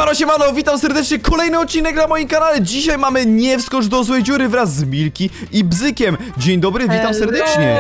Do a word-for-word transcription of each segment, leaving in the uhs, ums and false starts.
Siemano, siemano, witam serdecznie, kolejny odcinek na moim kanale. Dzisiaj mamy Nie wskocz do złej dziury wraz z Milki i Bzykiem. Dzień dobry, witam Hello. serdecznie.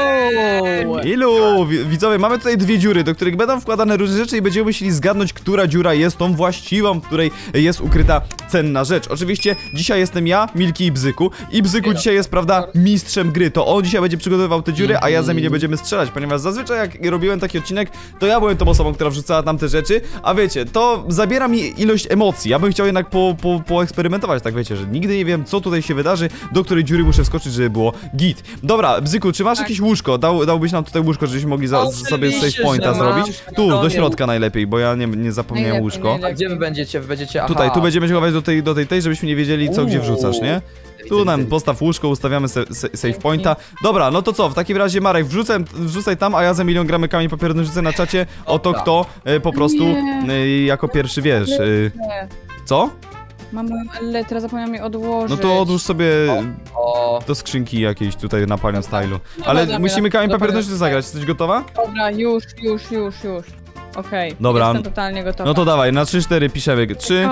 Ilu, widzowie, mamy tutaj dwie dziury, do których będą wkładane różne rzeczy i będziemy musieli zgadnąć, która dziura jest tą właściwą, w której jest ukryta cenna rzecz. Oczywiście dzisiaj jestem ja, Milki i Bzyku. I Bzyku dzisiaj jest, prawda, mistrzem gry. To on dzisiaj będzie przygotowywał te dziury, a ja z Emilią będziemy strzelać, ponieważ zazwyczaj jak robiłem taki odcinek, to ja byłem tą osobą, która wrzucała tam te rzeczy, a wiecie, to zabiera mi ilość emocji. Ja bym chciał jednak po, po, poeksperymentować, tak wiecie, że nigdy nie wiem, co tutaj się wydarzy, do której dziury muszę wskoczyć, żeby było git. Dobra, Bzyku, czy masz tak. jakieś łóżko? Dał, dałbyś nam tutaj łóżko, żebyśmy mogli za, sobie save pointa zrobić? Tu, do środka najlepiej, bo ja nie, nie zapomniałem Najlepiej, łóżko. najlepiej. A gdzie wy będziecie? Wy będziecie, aha. Tutaj, tu będziemy się chować do tej, do tej, tej, żebyśmy nie wiedzieli, co gdzie wrzucasz, nie? Tu nam postaw łóżko, ustawiamy se, se, save pointa. Dobra, no to co, w takim razie Marek, wrzucaj, wrzucaj tam, a ja z Emilią gramy kamień papier nożyce na czacie. Oto Dobra. kto e, po prostu e, jako pierwszy wiesz. E, co? Mam letrę, zapomniałam jej odłożyć. No to odłóż sobie O, do skrzynki jakiejś tutaj na Palion Stylu. Ale dobra, musimy kamień dobra. papier nożyce zagrać. Jesteś gotowa? Dobra, już, już, już, już. Okej, Dobra. jestem totalnie gotowa. No to dawaj, na trzy cztery piszemy. trzy.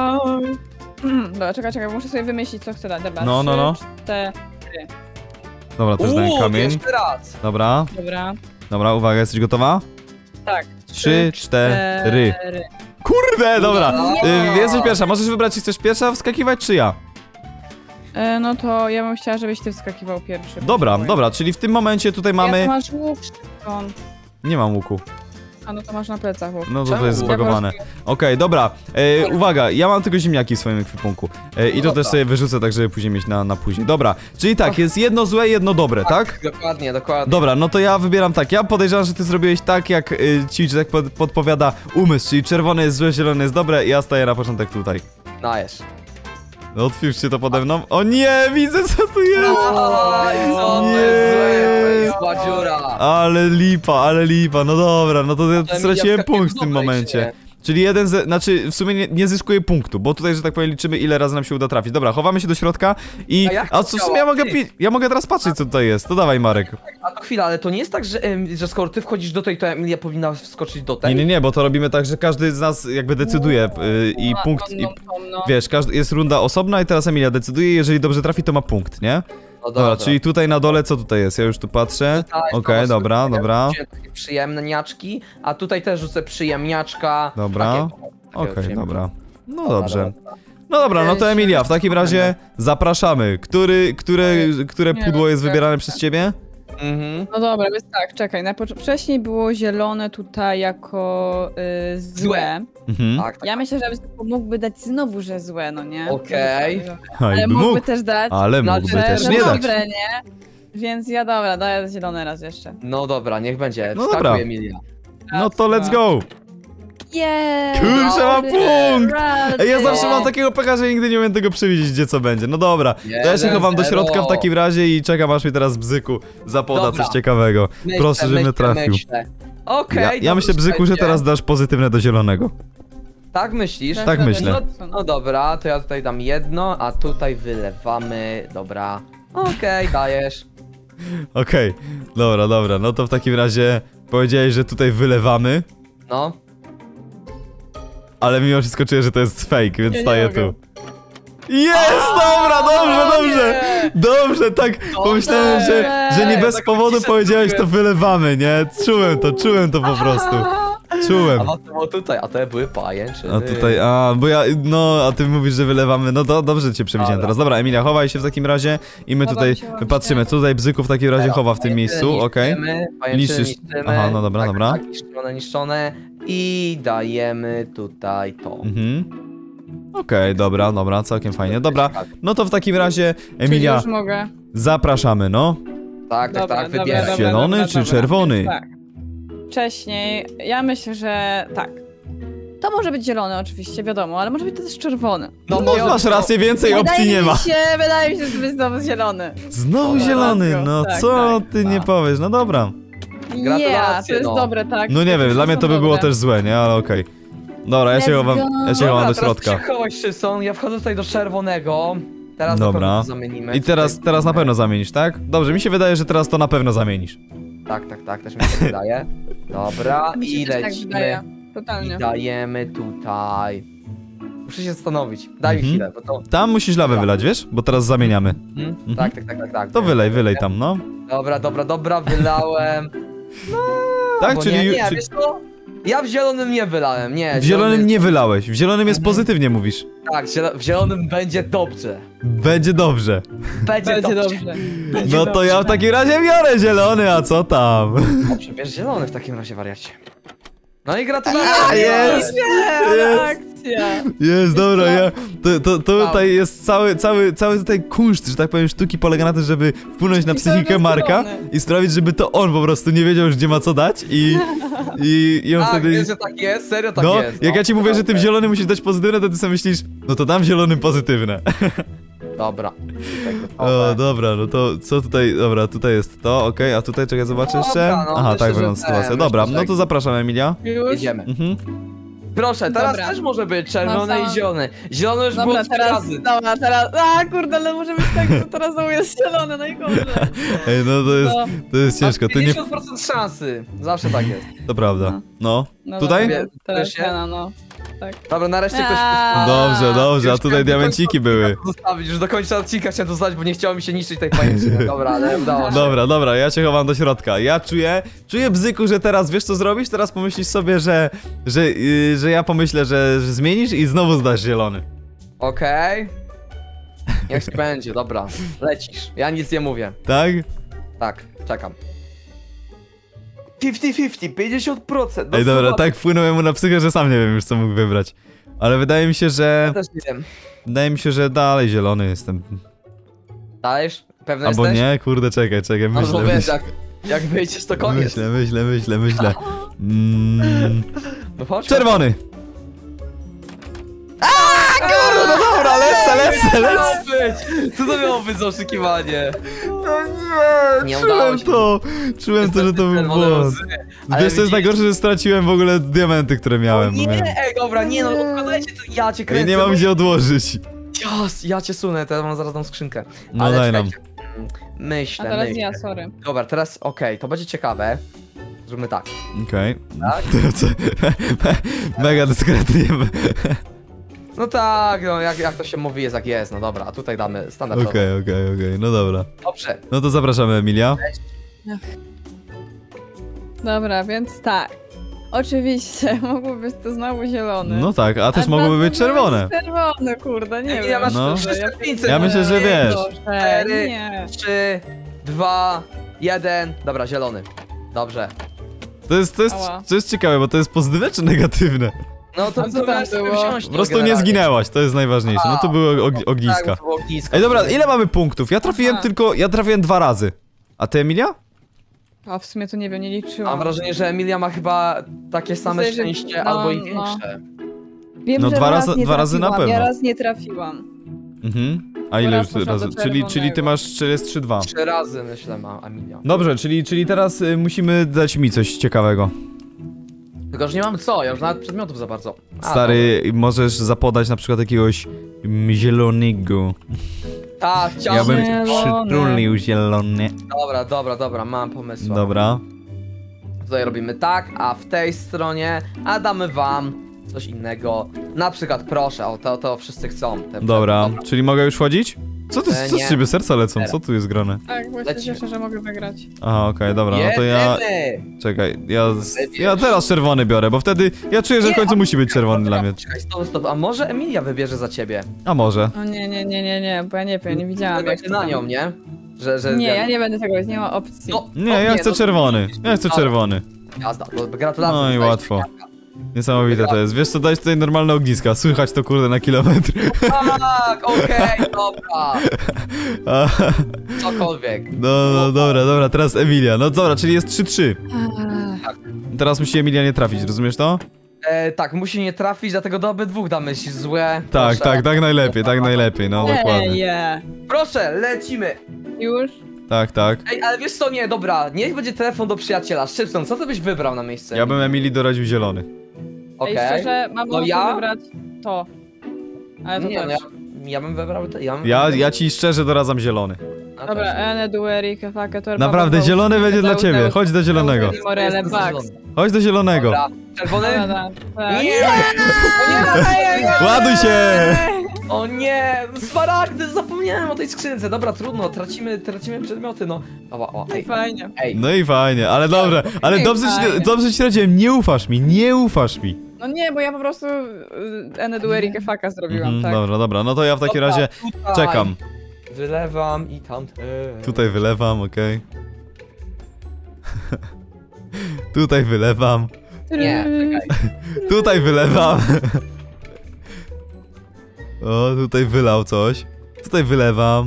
Mm, Dobra, czekaj, czekaj, muszę sobie wymyślić, co chcę dać. Dobra, No, no, no. Te... Dobra, też dałem Uuu, kamień. jeszcze raz. Dobra, Dobra, dobra, uwaga, jesteś gotowa? tak. trzy, cztery. cztery. Kurde, dobra. Nie. Y, jesteś pierwsza, możesz wybrać, czy chcesz pierwsza wskakiwać, czy ja? E, no to ja bym chciała, żebyś ty wskakiwał pierwszy. Dobra, bo- dobra, czyli w tym momencie tutaj Ja, mamy... to masz łuk, Szymon. Nie mam łuku. A no to masz na plecach łuk. No to Czemu? to jest Ja zbagowane. Okej, dobra. E, uwaga, ja mam tylko ziemniaki w swoim ekwipunku. E, I to Dobra. też sobie wyrzucę, tak żeby później mieć na, na później. Dobra, czyli tak, jest jedno złe, jedno dobre, tak? Dokładnie, dokładnie. Dobra, no to ja wybieram tak. Ja podejrzewam, że ty zrobiłeś tak, jak y, ci, że tak pod, podpowiada umysł, czyli czerwone jest złe, zielone jest dobre i ja staję na początek tutaj. Dajesz. No otwórzcie to pode mną. O nie, widzę co tu jest! Oj, co to Nie. jest złe, to jest zła dziura. Ale lipa, ale lipa, no dobra, no to ja Emilia straciłem wskakuje punkt w w tym dobre, momencie. nie? Czyli jeden z, znaczy w sumie nie, nie zyskuje punktu, bo tutaj, że tak powiem, liczymy ile razy nam się uda trafić. Dobra, chowamy się do środka i... A jak A to co w działa? sumie ja mogę, Ty. pi- ja mogę teraz patrzeć co tutaj jest, to dawaj Marek. A to chwila, ale to nie jest tak, że, em, że skoro ty wchodzisz do tej, to Emilia powinna wskoczyć do tej? Nie, nie, nie, bo to robimy tak, że każdy z nas jakby decyduje y, i No, punkt... no, I, no, no, no. wiesz, każdy, jest runda osobna i teraz Emilia decyduje, jeżeli dobrze trafi, to ma punkt, nie? No Dobra, czyli tutaj na dole co tutaj jest? Ja już tu patrzę. Tutaj Okej, to dobra, sobie dobra. wziąłem takie przyjemniaczki, a tutaj też rzucę przyjemniaczka. Dobra. Takiego, takiego Okej, przyjemnego. dobra. No Dobra, dobrze. dobra. No dobra, no to Emilia, w takim razie zapraszamy. Który, które, które Nie, pudło jest tak, wybierane tak. przez ciebie? Mhm. No dobra, więc tak, czekaj. Na pocz- wcześniej było zielone tutaj jako y, złe. Złe. Mhm. Tak, tak. Ja myślę, że Bzyku mógłby dać znowu, że złe, no nie? Okej. Ale Hajby mógłby mógł, też dać, ale Znaczy, mógłby że- też że nie dać. dobre, nie? Więc ja dobra, daję zielone raz jeszcze. No dobra, niech będzie. No Wskakuj, dobra. Emilia. No to let's go! Yeah! Kurczę, mam punkt! Ej, ja zawsze No. mam takiego pecha, że nigdy nie umiem tego przewidzieć, gdzie co będzie. No dobra, to ja się Jeden, chowam do zero. środka w takim razie i czekam aż mi teraz Bzyku zapoda Dobra. coś ciekawego. Myślę, Proszę, żebym myślę, trafił. myślę. Okej. Ja, ja dobrze, myślę, Bzyku, że słuchajcie. teraz dasz pozytywne do zielonego. Tak myślisz? Tak myślę. No, no dobra, to ja tutaj dam jedno, a tutaj wylewamy. Dobra. Okej, dajesz. Okej, dobra, dobra, no to w takim razie powiedziałeś, że tutaj wylewamy, No. ale mimo wszystko czuję, że to jest fake, więc Ja nie staję mogę. tu. Jest! Dobra, dobrze, dobrze! Dobrze, tak pomyślałem, że, że nie bez Tak powodu myślisz, powiedziałeś że to wylewamy, nie? Czułem to, czułem to po prostu. Czułem. A to było tutaj, a to były pajęczyny. A tutaj, a, bo ja, no, a ty mówisz, że wylewamy, no to dobrze cię przewidziałem Dobra. teraz. Dobra, Emilia, chowaj się w takim razie i my Chowam tutaj się, chowam patrzymy. się. Tutaj Bzyku w takim razie chowa w tym miejscu, okej? Niszczysz- Niszczysz. aha, no dobra, tak, dobra. Tak, niszczone, niszczone. I dajemy tutaj to. Mhm. Okej, dobra, dobra, całkiem fajnie. Dobra, no to w takim razie, Czyli Emilia, już mogę. zapraszamy, no. Tak, tak, Dobra, tak, dobra, wybieraj. dobra, Zielony dobra, czy dobra. czerwony? Tak. Wcześniej, ja myślę, że tak. To może być zielony oczywiście, wiadomo, ale może być to też czerwony. No, No, no masz rację, więcej opcji Wydaje nie mi ma. Się, wydaje mi się, że to jest znowu zielony. Znowu Dobra, zielony, let's go. no Tak, co tak, ty nie tak. powiesz, no dobra. Gratulacje, Yeah, to jest no. dobre, tak. No nie wiem, To dla mnie są to by było dobre. też złe, nie? Ale okej. Dobra, ja się Let's chowam, go. ja się chowam Dobra, do teraz środka. przychołeś, Szybson, ja wchodzę tutaj do czerwonego. Teraz Dobra. na pewno to zamienimy. I teraz, Tutaj- teraz na pewno zamienisz, tak? Dobrze, mi się wydaje, że teraz to na pewno zamienisz. Tak, tak, tak, też mi się wydaje. Dobra, Mi się i też tak lecimy. wydaje. I Totalnie. dajemy tutaj. Muszę się zastanowić. Daj Mhm. mi chwilę, bo to... Tam musisz lawę Dobra. wylać, wiesz? Bo teraz zamieniamy. Mhm. Mhm. Tak, tak, tak, tak, tak. To wylej, wylej tam, no. Dobra, dobra, dobra, wylałem. Tak, Bo czyli... nie, nie, czy- wiesz co? Ja w zielonym nie wylałem, nie. W zielonym zielony- nie wylałeś, w zielonym jest Mhm. pozytywnie mówisz. Tak, zielo- w zielonym będzie dobrze. Będzie dobrze. Będzie, Będzie dobrze. dobrze. No to ja w takim razie biorę zielony, a co tam? Dobrze, bierz zielony w takim razie, wariacie. No i gratulacje! A, jest! Nie, Jest. akcja. Jest, dobra, co? ja... To, to, to Wow. tutaj jest cały, cały, cały tutaj kunszt, że tak powiem, sztuki polega na tym, żeby wpłynąć na I cały psychikę czas Marka zielony. i sprawić, żeby to on po prostu nie wiedział już, gdzie ma co dać i... I, i on Tak, wtedy... wiesz, że tak jest? Serio tak No, jest. jak no. ja ci mówię, że ty w Okej. zielony musisz dać pozytywne, to ty sobie myślisz, no to dam zielonym pozytywne. Dobra. Tak, O, gotowe. dobra, no to co tutaj, dobra, tutaj jest to, okej, a tutaj czekaj, zobaczę jeszcze. Dobra, no, Aha, myślę, tak że wygląda ten, sytuacja. myślę, Dobra, że no to tak. zapraszam, Emilia. Już? Jedziemy. Mhm. Proszę, teraz Dobra. też może być czerwony No, i sam- zielony. Zielony już Dobra, było trzy teraz, razy. dobra, teraz, a kurde, ale może być tak, że teraz znowu jest zielony, najgorzej. Ej, no to jest, No. to jest ciężko, ty nie... pięćdziesiąt procent szansy. Zawsze tak jest. To prawda. No, No tutaj? dobra, teraz Wiesz, nie? ja, no. Tak. Dobra, nareszcie ktoś... Aaa. Dobrze, dobrze, a Już tutaj chciałem do diamenciki końca były. odcinka Zostawić, już do końca odcinka chciałem to zostawić, bo nie chciało mi się niszczyć tej pajęczyny. Dobra, ale udało się. Dobra, dobra, ja cię chowam do środka. Ja czuję, czuję bzyku, że teraz wiesz co zrobisz? Teraz pomyślisz sobie, że, że, yy, że ja pomyślę, że, że zmienisz i znowu zdasz zielony. Okej. Niech ci będzie, dobra. Lecisz. Ja nic nie mówię. Tak? Tak, czekam. pięćdziesiąt pięćdziesiąt, pięćdziesiąt procent. no Ej, dobra, zobacz. tak wpłynąłem mu na psychę, że sam nie wiem już co mógł wybrać. Ale wydaje mi się, że... Ja też nie wiem. Wydaje mi się, że dalej zielony jestem. Dajesz? Pewny Albo jesteś? nie, kurde, czekaj, czekaj, No myślę, bo wiesz, myślę, jak, jak wyjdziesz to koniec. myślę, myślę, myślę, myślę. Mm, No chodź. czerwony! Kurde, no dobra, lecę, lecę, lecę! być? Co to miało być za oszukiwanie? No nie, Nie udało czułem się. to, czułem to, że to był Czerwone błąd. łzy. Ale Wiesz co jest widzisz- najgorsze, że straciłem w ogóle diamenty, które miałem. O bo nie, miałem... ej, dobra, nie no, odkładajcie to, ja cię Ja kręcę. nie mam bo- gdzie odłożyć. Jas, ja cię sunę, to ja mam zaraz tą skrzynkę. No Ale daj nam. czekajcie. A Myślę, teraz myślę. ja, sorry. Dobra, teraz okej, to będzie ciekawe. Zróbmy tak. Okej. Tak? Co? Mega dyskretnie. No tak, no jak, jak to się mówi jest jak jest, no dobra, a tutaj damy standardowo. Okej, okej, okej, no dobra. Dobrze, No to zapraszamy Emilia. Dobra, więc tak. Oczywiście, mógłby być to znowu zielony. No tak, a też A mogłyby dlaczego być czerwone. jest Czerwone, kurde, nie Emilia, wiem. masz No. trzysta pięć Ja myślę, że wiesz. Proszę, Cztery. nie. trzy, dwa, jeden. Dobra, zielony. Dobrze. To jest, to jest, Ała. to jest ciekawe, bo to jest pozytywne czy negatywne? No to A co co tam miałeś sobie było? wziąć? Po prostu nie zginęłaś, to jest najważniejsze. No to były og ogniska. Tak, to było ognisko. Ej, dobra, ile mamy punktów? Ja trafiłem Aha. tylko, ja trafiłem dwa razy. A ty, Emilia? A w sumie to nie wiem, nie liczyłam. Mam wrażenie, że Emilia ma chyba takie same Myślę, że- szczęście no, albo i no. większe. Wiem, No że dwa raz razy- nie dwa razy na trafiłam, Ja pewno. raz nie trafiłam. Mhm. A ile raz już poszłam razy? do Czyli, czyli ty czerwonego. masz, czyli jest trzy dwa. Trzy razy myślę ma Emilia. Dobrze, czyli, czyli teraz y, musimy dać mi coś ciekawego. Tylko, że nie mam co, ja już nawet przedmiotów za bardzo. A, Stary, możesz zapodać na przykład jakiegoś mm, zielonego. dobra. Tak, chciałem. Ja bym Zielony. przytulił zielony. Dobra, dobra, dobra, mam pomysł. Dobra. Tutaj robimy tak, a w tej stronie, a damy wam coś innego. Na przykład proszę, o to, to wszyscy chcą. Te Dobra, Dobra. czyli mogę już wchodzić? Co, ty, E, co z nie. ciebie serca lecą? Co tu jest grane? Tak, bo się Lecimy. cieszę, że mogę wygrać. Aha, okej, dobra, no to ja... Jedyny! Czekaj, ja, z- Wybierz. ja teraz czerwony biorę, bo wtedy ja czuję, że w Nie, końcu a- musi być czerwony dla mnie. Czekaj, stop, stop, a może Emilia wybierze za ciebie? A może? O nie, nie, nie, nie, nie, bo ja nie wiem, nie widziałam jak Będzie to na tam. nią, nie? Że, że Nie, ja nie będę tego, nie ma opcji. No, Nie, no, ja chcę no, czerwony. Ja chcę Dobra. czerwony. Jazda, bo gratulacje. No i dostałeś łatwo. ziemniaka. Niesamowite to jest. Wiesz co, dać tutaj normalne ogniska. Słychać to kurde na kilometr. Tak, okej, dobra. A, Cokolwiek. No, no, dobra, dobra, teraz Emilia. No dobra, czyli jest trzy trzy. Ach, Teraz musi Emilia nie trafić, rozumiesz to? E, tak, musi nie trafić, dlatego do obydwu damy się złe. Tak, Proszę. tak, tak najlepiej, tak najlepiej, no nie, dokładnie. nie. Proszę, lecimy. Już? Tak, tak. Ej, ale wiesz co, nie, dobra, niech będzie telefon do przyjaciela. Szybson, co ty byś wybrał na miejsce? Ja bym Emilii doradził zielony. Okej. Ej, szczerze, mam No ochotę ja? wybrać to. Ale to Nie, no też. ja, ja bym wybrał te, ja, bym... Ja, ja ci szczerze doradzam zielony. Ja Dobra, też. Ene, Duerike, Fake, Torpa, Naprawdę, Paweł, zielony będzie dla Zeus, ciebie. Zeus, Chodź do zielonego. Zeus, Morele, Jestem Bax. zielony. Chodź do zielonego. Dobra, czerwony? Dobra, tak. Nie! Ładuj się! O nie! Smaragdy! Zapomniałem o tej skrzynce. Dobra, trudno, tracimy, tracimy przedmioty, no. O, o, ej, Fajnie. ej. No i fajnie, ale dobra, ale Ej, dobrze ci, fajnie. dobrze ci radziłem, nie ufasz mi, nie ufasz mi. No nie, bo ja po prostu Eneduerike faka zrobiłam, Mhm, tak? dobra, dobra, no to ja w takim Dobra, razie tutaj czekam. Wylewam i tam też. Tutaj wylewam, okej. Tutaj wylewam. Nie, czekaj. Tutaj wylewam. O, tutaj wylał coś. Tutaj wylewam.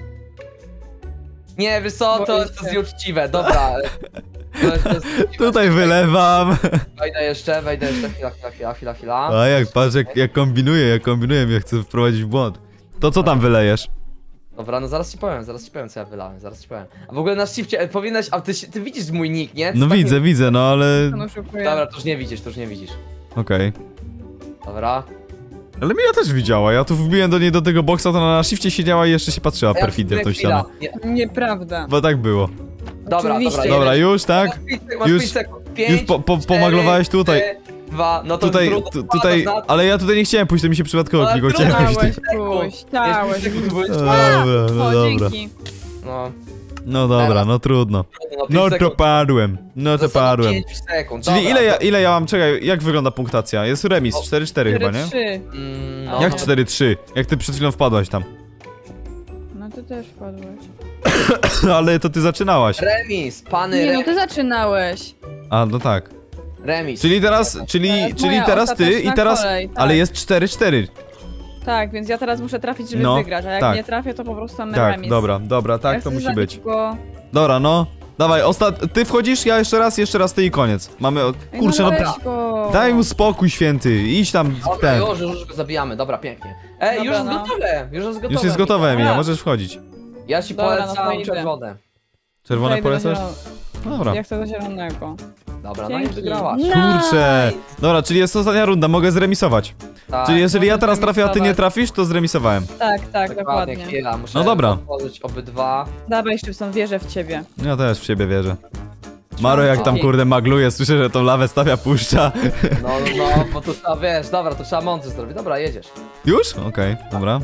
Nie, wiesz co, to Boję jest to się. nieuczciwe, dobra. To jest, to jest nieuczciwe. Tutaj wylewam. Wejdę jeszcze, wejdę jeszcze, chwila, chwila, chwila, chwila, chwila. A jak, patrz jak, jak kombinuję, jak kombinuję, mnie chcę wprowadzić w błąd. To co tam wylejesz? Dobra, no zaraz ci powiem, zaraz ci powiem co ja wylałem, zaraz ci powiem. A w ogóle na shifcie, e, powinnaś, a ty, się- ty widzisz mój nick, nie? Ty No tak widzę, nie- widzę, no ale... No, szukuję. Dobra, to już nie widzisz, to już nie widzisz. Okej. Dobra. Ale mnie też widziała, ja tu wbiłem do niej do tego boksa, to ona na shifcie siedziała i jeszcze się patrzyła A ja perfidnie w tą chwila, ścianę. nie. Nieprawda. Bo tak było. Dobra, Oczywiście. dobra, Dobra, jedziesz. już, tak? Masz pięć sek- masz Już- pięć sekund. Pięć, Już po, po, cztery, pomaglowałeś tutaj. trzy, Dwa, no to Tutaj, trudno tu, tutaj, wpadasz na- ale ja tutaj nie chciałem pójść, to mi się przypadkowo Ale klikło, trudno, chciałem pójść. Chciałeś sekund. pójść, chciałeś. Jest pięć sekund, byłeś- Dobra, no O, dobra. dzięki. No, No dobra, no trudno. trudno, pięć No to sekund. padłem, no to Zostało padłem. pięć sekund, Czyli dobra, ile ja, dobra. ile ja mam, czekaj, jak wygląda punktacja? Jest remis, O, cztery cztery chyba, nie? trzy. Mm, no, Jak no, cztery trzy? Jak ty przed chwilą wpadłaś tam. No ty też wpadłeś. Ale to ty zaczynałaś. Remis, pany Nie, no remis. ty zaczynałeś. A, no tak. Remis. Czyli teraz, czyli, Teraz czyli moja teraz ty i ostateczna teraz, kolej, tak. ale jest cztery cztery. Tak, więc ja teraz muszę trafić, żeby No, wygrać, a jak tak. nie trafię, to po prostu mam Tak, remis. dobra, dobra, Ja tak chcę to musi zabić być. Go... Dobra, no. Dawaj, ostat... ty wchodzisz, ja jeszcze raz, jeszcze raz ty i koniec. Mamy, o- Ej, kurczę, no, no weź go. daj mu spokój święty, idź tam, Dobra, ten. już, już go zabijamy, dobra, pięknie. Ej, Dobra, już jest no. gotowe, już jest gotowe. Już jest gotowe, Mika. Emilia, A. możesz wchodzić. Ja ci Dobra, no to polecam idę. czerwone. Czerwone Zajdę do polecasz? zielone- No dobra. Ja chcę do zielonego. Dobra, no i Dzięki. wygrałaś. Kurczę. Dobra, czyli jest ostatnia runda, mogę zremisować. Tak, Czyli jeżeli ja możesz teraz trafię, a ty nie zremisować. trafisz, to zremisowałem. Tak, tak, dokładnie, dokładnie. chwila, muszę No dobra. otworzyć obydwa. Dawaj, Szybson, wierzę w ciebie. Ja też w siebie wierzę. Maro jak tam kurde magluje, słyszę, że tą lawę stawia, puszcza. No, no, no, bo to trzeba, wiesz, dobra, to trzeba mądrze zrobić. Dobra, jedziesz. Już? Okej, dobra.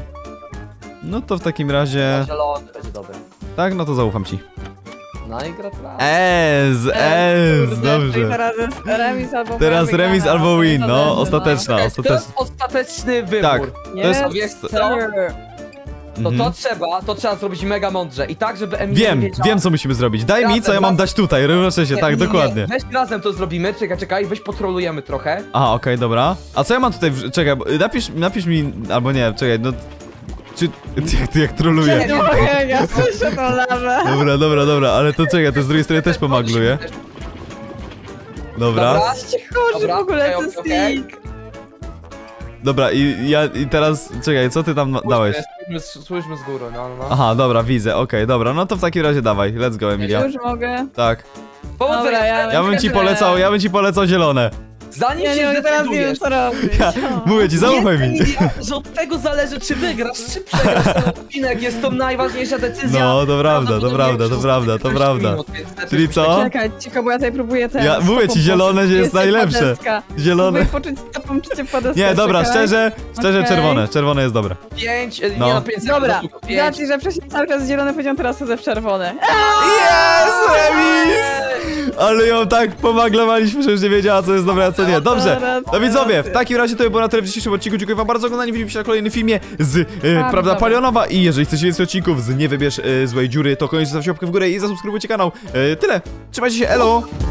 No to w takim razie... Zielony będzie dobry. Tak, no to zaufam ci. No i gratulacje. Ez, ez, Kurde, czyli dobrze. teraz jest remis albo Teraz moja remis wygrana. albo win, To no, będzie, ostateczna, To ostateczna. jest ostateczny wybór. Tak. No. To jest- Yes, wiesz co? sir. To Mhm. to trzeba, to trzeba zrobić mega mądrze. I tak, żeby Emilia Wiem, nie wiedziała. wiem co musimy zrobić. Daj mi, Razem, co ja mam razem. dać tutaj, równocześnie, Nie, tak, nie, nie, dokładnie. Weź razem to zrobimy, czekaj, czekaj, weź potrolujemy trochę. Aha, okej, dobra. A co ja mam tutaj, w... czekaj, bo- napisz, napisz mi, albo nie, czekaj, no... Czy... Jak ty, jak troluję. Nie mogę, ja słyszę tą lawę. Dobra, dobra, dobra, ale to czekaj, to z drugiej strony też pomagluję. Dobra. Dobra. Ci chodzi Dobra, w ogóle, okej, to okej, stick. Dobra, i ja, i teraz, czekaj, co ty tam na- dałeś? Spójrzmy, spójrzmy z góry, no, no, no. Aha, dobra, widzę, okej, dobra, no to w takim razie dawaj, let's go, Emilia. Już mogę. Tak. Powodzenia, Dobra, ja- Ja bym ci polecał, ja bym ci polecał zielone. Zanim Ja się nie mogę, teraz nie wiem zdecydujesz. co robić. Ja, mówię ci, zaufaj Jest, mi. Emilia, że od tego zależy, czy wygrasz, czy przegrasz ten odcinek. Jest to najważniejsza decyzja. No, to prawda, to Prawdopodobnie prawda, to przez prawda, to kilkanaście prawda. minut, więc lepiej Czyli co? Czekaj, cicho, bo ja tutaj próbuję ten... Ja mówię ci, zielone jest najlepsze. Zielone. Próbuję poczuć stopą, czy cię podeskę. Nie, dobra, czekaj. szczerze, szczerze Okej. czerwone, czerwone jest dobre. Pięć, e, No. nie no, pięć sekund. Dobra, tylko pięć. znaczy, że wcześniej cały czas zielone powiedziałam, teraz chodzę w czerwone. Jest, remis! Ale ją tak pomaglowaliśmy, że już nie wiedziała, co jest dobre, a co nie. Dobrze, no widzowie, w takim razie to by było na tyle w dzisiejszym odcinku. Dziękuję wam bardzo za oglądanie, widzimy się na kolejnym filmie z, e, prawda, dobra. Palionowa. I jeżeli chcecie więcej odcinków z Nie Wybierz e, Złej Dziury, to koniecznie zostawcie łapkę w górę i zasubskrybujcie kanał. E, tyle, trzymajcie się, elo!